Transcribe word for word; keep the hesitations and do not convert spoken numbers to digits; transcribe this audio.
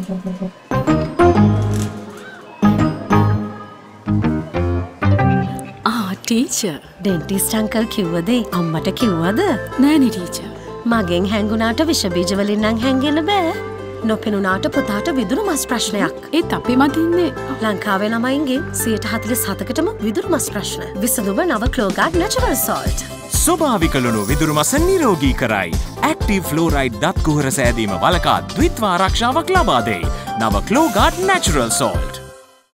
ආ teacher dentist uncle කිව්වද අම්මට කිව්වද? නෑනේ ටීචර්. මගෙන් හැංගුණාට විෂ බීජ වලින් නම් හැංගෙන්න බෑ. නොපෙනුනාට පුතාට විදුරු මස් ප්‍රශ්නයක්. ඒත් අපි මතින්නේ ලංකාවේ ළමයින්ගෙන් සියයට හතළිස් හතකටම විදුරු මස් ප්‍රශ්න. විසඳුම නව ක්ලෝගාඩ් නැචරල් සෝල්ට්. ස්වභාවික ලුණු විදුරු මස නිරෝගී කරයි. ඇක්ටිව් ෆ්ලෝරයිඩ් දත් කුහර සෑදීම වළකා ද්විත්ව ආරක්ෂාවක් ලබා දෙයි. නව ක්ලෝගාඩ් නැචරල් සෝල්ට්.